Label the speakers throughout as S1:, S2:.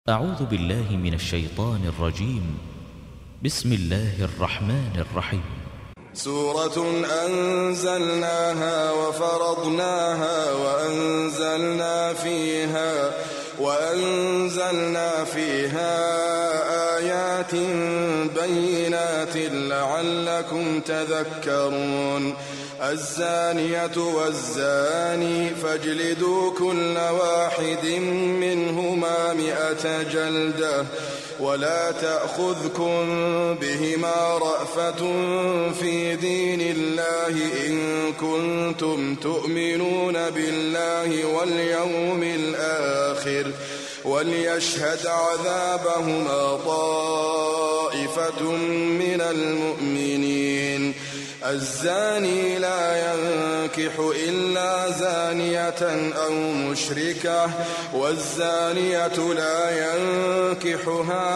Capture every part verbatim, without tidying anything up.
S1: أعوذ بالله من الشيطان الرجيم. بسم الله الرحمن الرحيم.
S2: سورة أنزلناها وفرضناها وأنزلنا فيها وأنزلنا فيها آيات بينات لعلكم تذكرون. الزانية والزاني فاجلدوا كل واحد منهما مئة جلدة ولا تأخذكم بهما رأفة في دين الله إن كنتم تؤمنون بالله واليوم الآخر وليشهد عذابهما طائفة من المؤمنين. الزاني لا ينكح إلا زانية أو مشركة والزانية لا ينكحها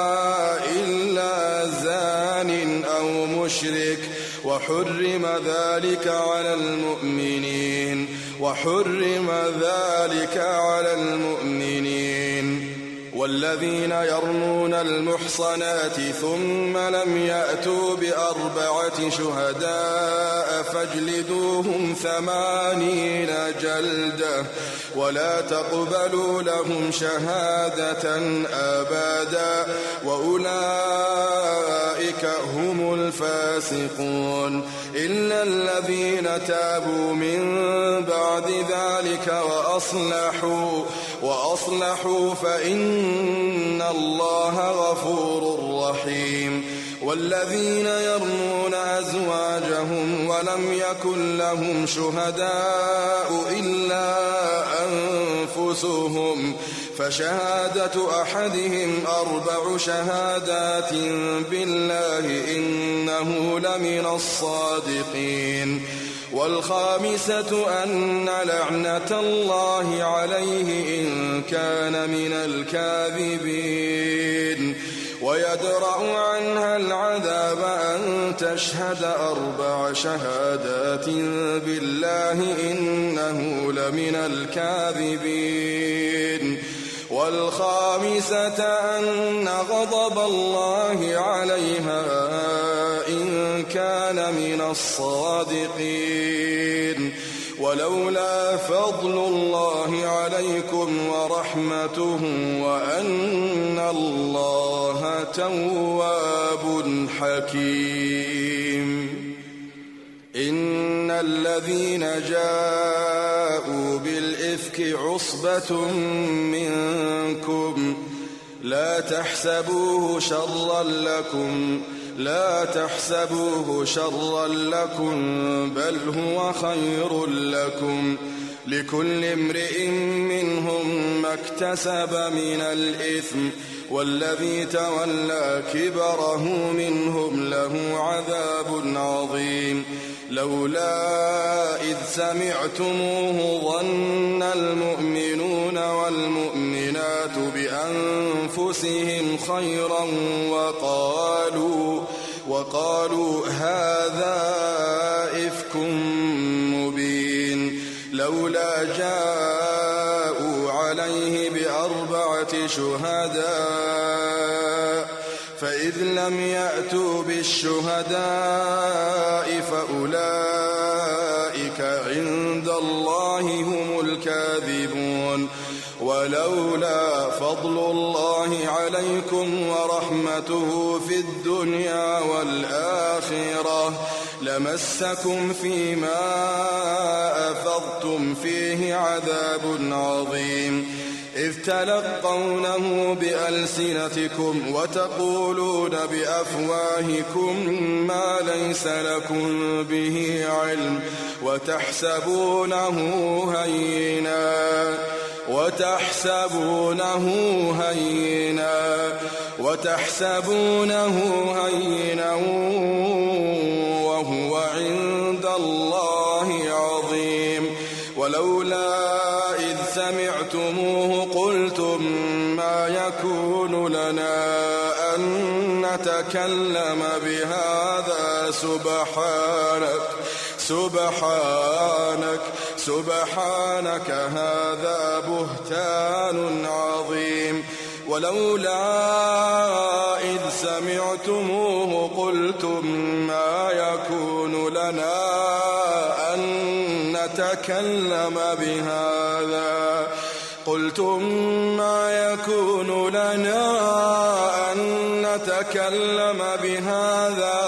S2: إلا زان أو مشرك وحرم ذلك على المؤمنين وحرم ذلك على المؤمنين. والذين يرمون المحصنات ثم لم يأتوا بأربعة شهداء فاجلدوهم ثمانين جلدة ولا تقبلوا لهم شهادة أبدا وأولئك هم الفاسقون إلا الذين تابوا من بعد ذلك وأصلحوا وأصلحوا فإن الله غفور رحيم. والذين يرمون أزواجهم ولم يكن لهم شهداء إلا أنفسهم فشهادة أحدهم أربع شهادات بالله إنه لمن الصادقين. والخامسة أن لعنة الله عليه إن كان من الكاذبين. ويدرأ عنها العذاب أن تشهد أربع شهادات بالله إنه لمن الكاذبين. والخامسة أن غضب الله عليها إن كان من الصادقين. ولولا فضل الله عليكم ورحمته وأن الله تواب حكيم. إن الذين جاءوا بالإفك عصبة منكم لا تحسبوه شرا لكم لا تحسبوه شرا لكم بل هو خير لكم لكل امرئ منهم ما اكتسب من الإثم والذي تولى كبره منهم له عذاب عظيم. لولا إذ سمعتموه ظن المؤمنون والمؤمنات بأنفسهم خيرا وقالوا وقالوا هذا إفك مبين. لولا جاءوا عليه بأربعة شهداء فإذ لم يأتوا بالشهداء فأولئك عند الله هم الكاذبون. ولولا فضل الله عليكم ورحمته في الدنيا والآخرة لمسكم فيما أفضتم فيه عذاب عظيم إذ تلقونه بألسنتكم وتقولون بأفواهكم ما ليس لكم به علم وتحسبونه هينا وتحسبونه هينا وتحسبونه هينا وهو عند الله عظيم. ولولا إذ سمعتموه قلتم ما يكون لنا أن نتكلم بهذا سبحانك سبحانك سبحانك هذا بهتان عظيم ولولا إذ سمعتموه قلتم ما يكون لنا أن نتكلم بهذا قلتم ما يكون لنا أن نتكلم بهذا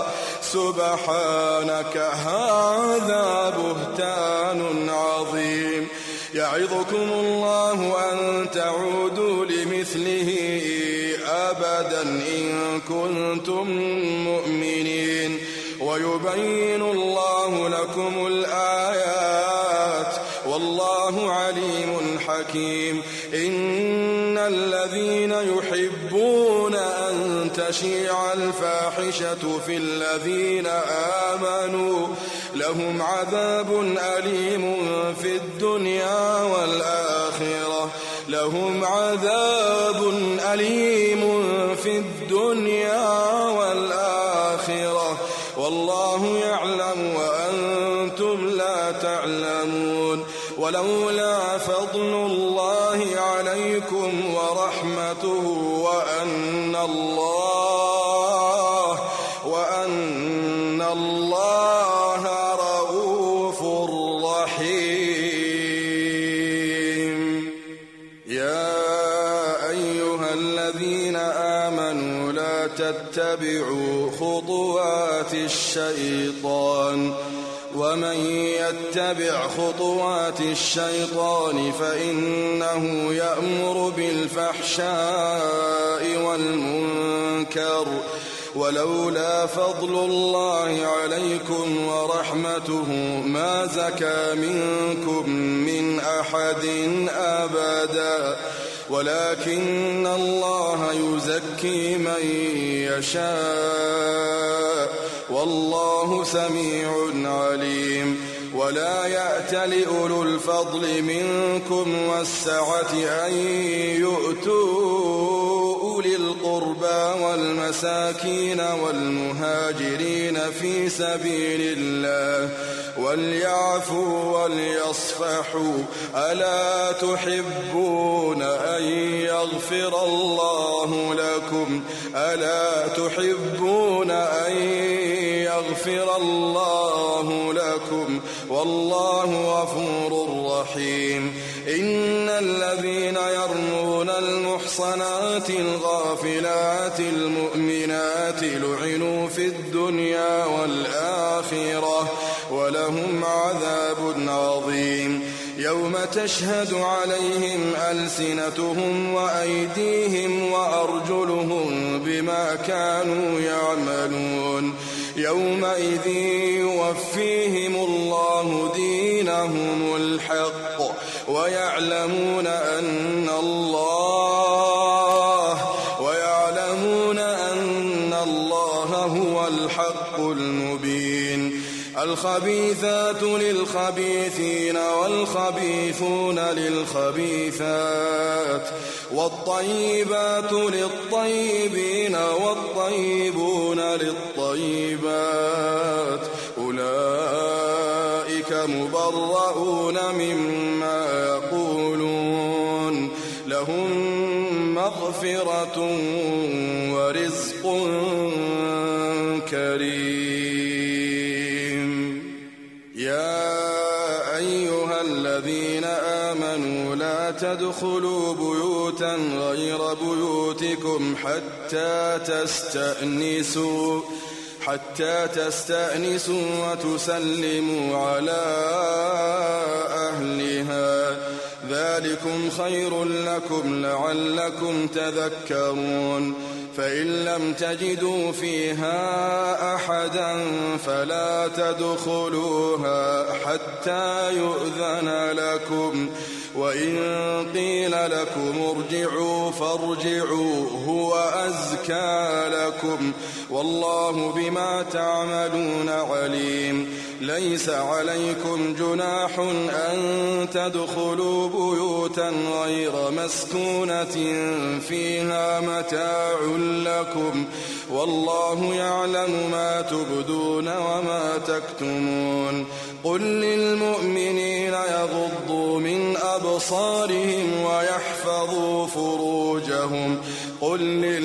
S2: سبحانك هذا بهتان عظيم يعظكم الله أن تعودوا لمثله أبدا إن كنتم مؤمنين ويبين الله لكم الآيات والله عليم حكيم إن الذين يحبون أن تشيع الفاحشة في الذين آمنوا لهم عذاب أليم في الدنيا والآخرة لهم عذاب أليم في الدنيا والآخرة والله يعلم وأنتم لا تعلمون ولولا فضل الله عليكم ورحمته وأن الله وأن الله رؤوف رحيم يا أيها الذين آمنوا لا تتبعوا خطوات الشيطان ومن يتبع خطوات الشيطان فإنه يأمر بالفحشاء والمنكر ولولا فضل الله عليكم ورحمته ما زكى منكم من أحد أبدا ولكن الله يزكي من يشاء والله سميع عليم ولا يأتل أولو الفضل منكم والسعة أن يؤتوا أولي القربى والمساكين والمهاجرين في سبيل الله وليعفوا وليصفحوا ألا تحبون أن يغفر الله لكم ألا تحبون أن يغفر الله لكم والله غفور رحيم إن الذين يرمون المحصنات الغافلات المؤمنات لعنوا في الدنيا والآخرة ولهم عذاب عظيم يوم تشهد عليهم ألسنتهم وأيديهم وأرجلهم بما كانوا يعملون يومئذ يوفيهم الله دينهم الحق ويعلمون أن الله ويعلمون أن الله هو الحق المبين الخبيثات للخبيثين والخبيثون للخبيثات والطيبات للطيبين والطيبون للطيبات أولئك مبرؤون مما يقولون لهم مغفرة ورزق كريم يا أيها الذين آمنوا لا تدخلوا بيوتا غير بيوتكم حتى تستأنسوا حتى تستأنسوا وتسلموا على أهلها ذلكم خير لكم لعلكم تذكرون فإن لم تجدوا فيها أحدا فلا تدخلوها حتى يؤذن لكم وإن قيل لكم ارجعوا فارجعوا هو أزكى لكم والله بما تعملون عليم ليس عليكم جناح أن تدخلوا بيوتا غير مسكونة فيها متاع لكم والله يعلم ما تبدون وما تكتمون قل للمؤمنين يغضوا من أبصارهم ويحفظوا فروجهم فروجهم قل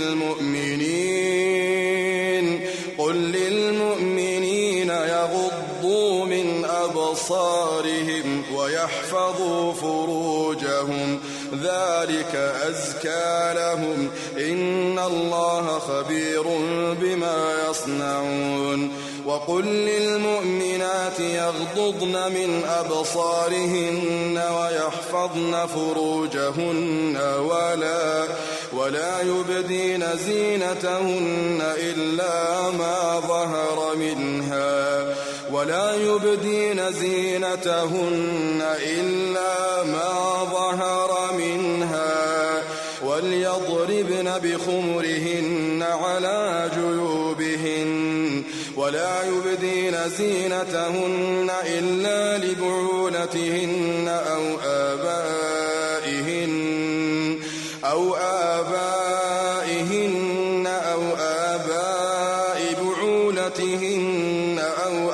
S2: للمؤمنين قل للمؤمنين يغضوا من أبصارهم ويحفظوا فروجهم ذلك أزكى لهم إن الله خبير بما يصنعون وقل للمؤمنات يغضضن من أبصارهن ويحفظن فروجهن ولا ولا يبدين زينتهن إلا ما ظهر منها ولا يبدين زينتهن إلا ما ظهر منها وليضربن بخمرهن على جيوبهن ولا يبدين زينتهن إلا لبعولتهن أو آبائهن أو آبائهن أو آباء بعولتهن أو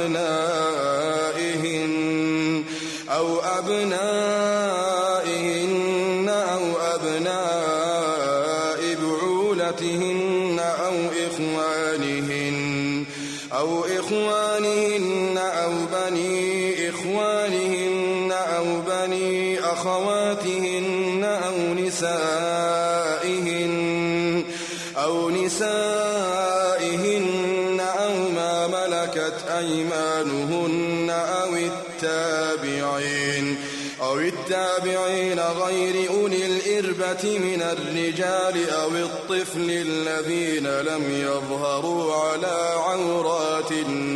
S2: أبنائهن أو أبنائهن أو أبناء بعولتهن أو إخوانهن أو إخوانهن أو بني إخوانهن أو بني أخواتهن أو نسائهن أو نسائهن أو ما ملكت أيمانهن أو التابعين أو التابعين غير أولي الإربة من الرجال أو الطفل الذين لم يظهروا على عورات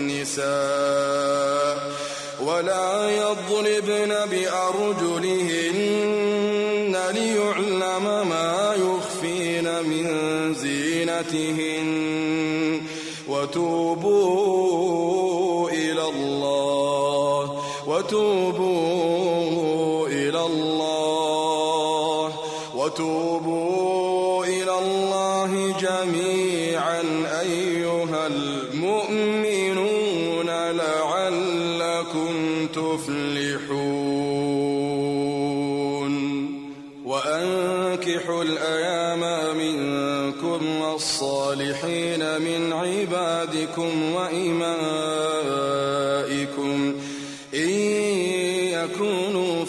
S2: النساء ولا يضربن بأرجلهن ليعلم ما يخفين من زينتهن وتوبوا إلى الله وتوبوا إلى الله وتوبوا إلى الله جميعا أيها المؤمنون لعلكم تفلحون وأنكحوا الأيام منكم والصالحين من عبادكم وإمائكم إن يكونوا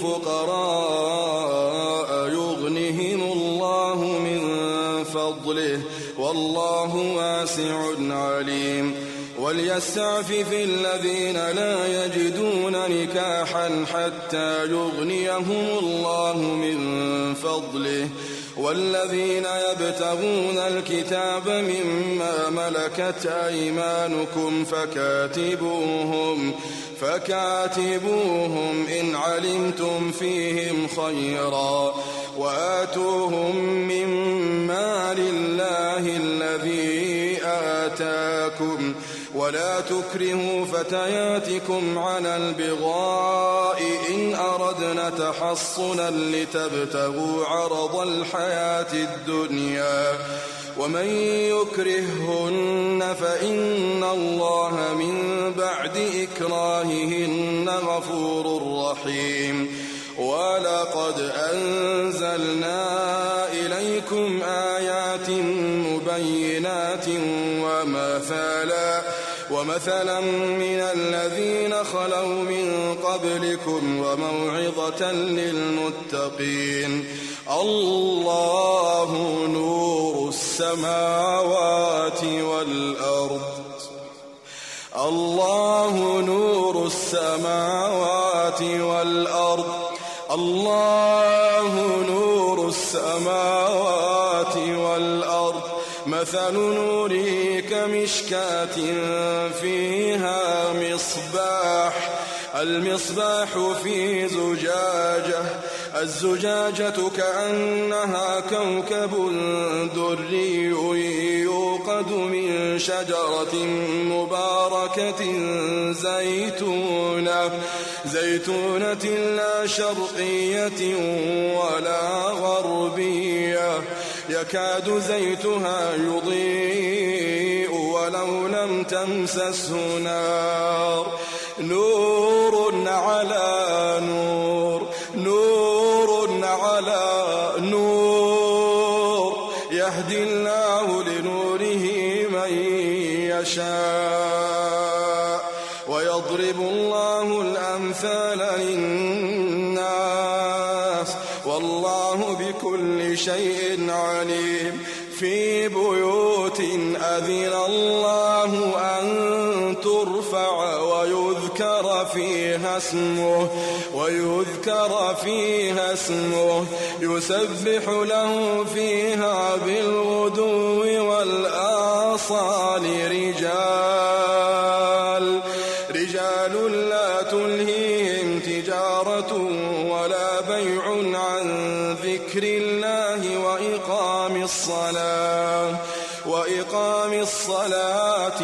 S2: فقراء يغنهم الله من فضله والله واسع عليم وليستعفف الذين لا يجدون نكاحا حتى يغنيهم الله من فضله والذين يبتغون الكتاب مما ملكت أيمانكم فكاتبوهم فكاتبوهم إن علمتم فيهم خيرا وآتوهم مما لله الذي آتاكم ولا تكرهوا فتياتكم على البغاء إن أردنا تحصنا لتبتغوا عرض الحياة الدنيا ومن يكرههن فإن الله من بعد إكراههن غفور رحيم ولقد أنزلنا إليكم آيات مبينات ومثلا ومثلا من الذين خلوا من قبلكم وموعظة للمتقين الله نور السماوات والأرض الله نور السماوات والأرض الله نور السماوات والأرض مثل نوره كمشكاة فيها مصباح المصباح في زجاجة الزجاجة كأنها كوكب دري يوقد من شجرة مباركة زيتونة زيتونة لا شرقية ولا غربية يكاد زيتها يضيء ولو لم تمسسه نار نور على نور نور على نور الأمثال للناس والله بكل شيء عليم في بيوت أذن الله أن ترفع ويذكر فيها اسمه ويذكر فيها اسمه يسبح له فيها بالغدو والآصال رجال رجال لا تلهيهم تجارة ولا بيع عن ذكر الله وإقام الصلاة وإقام الصلاة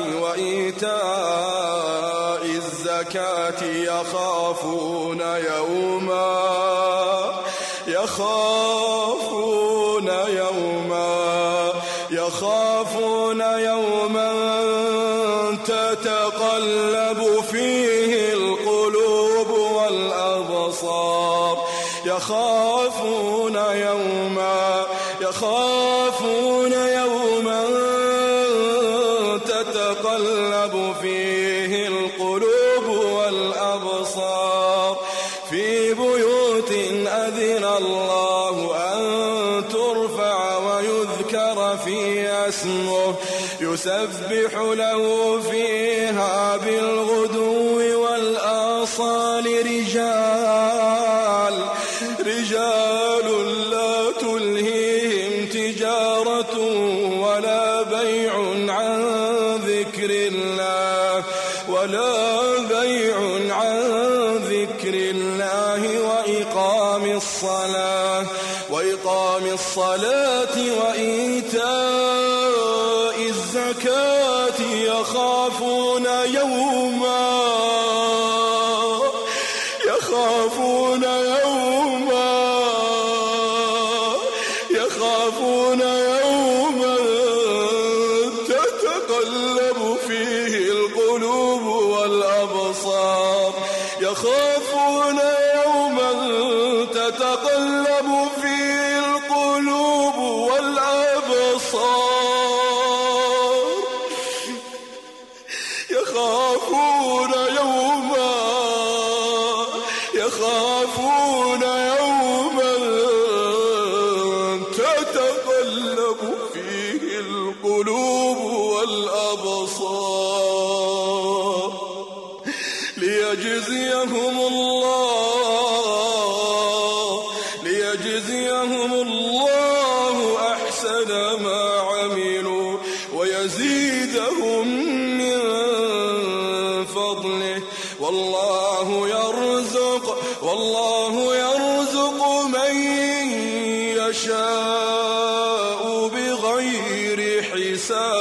S2: وإيتاء الزكاة يخافون يوما يخافون يوما يخافون يوما تتقلب فيه القلوب والأبصار يخافون يوما يخافون يوما تتقلب فيه القلوب والأبصار في بيوت أذن الله أن ترفع ويذكر فيها اسمه يسبح له فيها بالغدو والآصال رجال رجال لا تلهيهم تجارة ولا بيع عن ذكر الله ولا بيع عن ذكر الله وإقام الصلاة وإقام الصلاة وإيتاء الزكاة يخافون يوما يخافون يوما يخافون يوما تتقلب فيه القلوب والأبصار يخافون يوما تتقلب فيه القلوب والأبصار يخافون يوما يخافون يوما تتقلب فيه القلوب والأبصار ليجزيهم الله ليجزيهم الله أحسن ما عملوا ويزيدهم من فضله والله يرزق والله يرزق من يشاء بغير حساب.